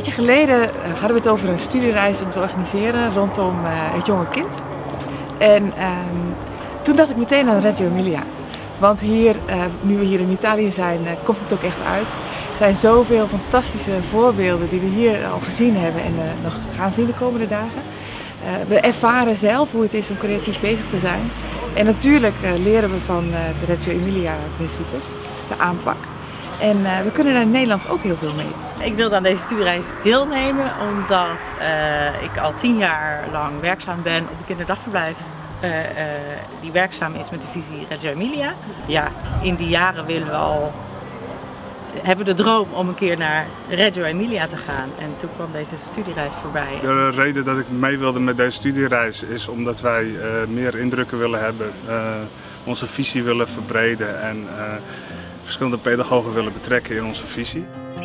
tijdje geleden hadden we het over een studiereis om te organiseren rondom het jonge kind. En toen dacht ik meteen aan Reggio Emilia. Want hier, nu we hier in Italië zijn, komt het ook echt uit. Er zijn zoveel fantastische voorbeelden die we hier al gezien hebben en nog gaan zien de komende dagen. We ervaren zelf hoe het is om creatief bezig te zijn. En natuurlijk leren we van de Reggio Emilia principes, de aanpak. En we kunnen daar in Nederland ook heel veel mee. Ik wilde aan deze studiereis deelnemen omdat ik al 10 jaar lang werkzaam ben op een kinderdagverblijf. Die werkzaam is met de visie Reggio Emilia. Ja, in die jaren hebben we de droom om een keer naar Reggio Emilia te gaan en toen kwam deze studiereis voorbij. De reden dat ik mee wilde met deze studiereis is omdat wij meer indrukken willen hebben, onze visie willen verbreden en verschillende pedagogen willen betrekken in onze visie.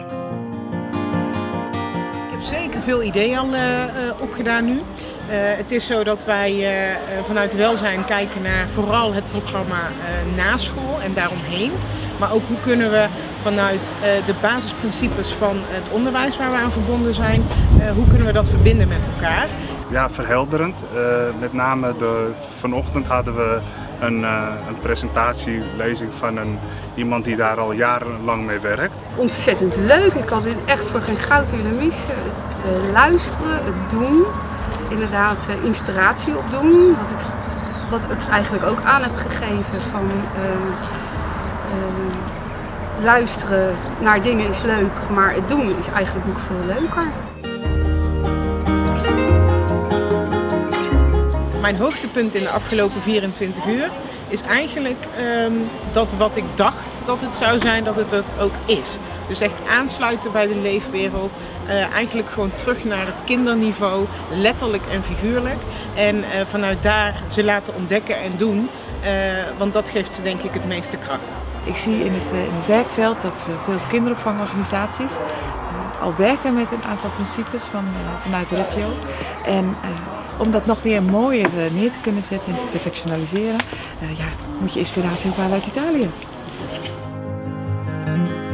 Ik heb zeker veel ideeën al opgedaan nu. Het is zo dat wij vanuit welzijn kijken naar vooral het programma na school en daaromheen. Maar ook hoe kunnen we vanuit de basisprincipes van het onderwijs waar we aan verbonden zijn, hoe kunnen we dat verbinden met elkaar? Ja, verhelderend. Met name vanochtend hadden we een presentatielezing van iemand die daar al jarenlang mee werkt. Ontzettend leuk. Ik had dit echt voor geen goud willen missen. Het luisteren, het doen. Inderdaad inspiratie opdoen, wat ik eigenlijk ook aan heb gegeven van luisteren naar dingen is leuk, maar het doen is eigenlijk nog veel leuker. Mijn hoogtepunt in de afgelopen 24 uur is eigenlijk dat wat ik dacht dat het zou zijn, dat het ook is. Dus echt aansluiten bij de leefwereld, eigenlijk gewoon terug naar het kinderniveau, letterlijk en figuurlijk. En vanuit daar ze laten ontdekken en doen, want dat geeft ze denk ik het meeste kracht. Ik zie in het werkveld dat veel kinderopvangorganisaties al werken met een aantal principes vanuit Reggio. En om dat nog weer mooier neer te kunnen zetten en te perfectionaliseren, moet je inspiratie ook halen uit Italië.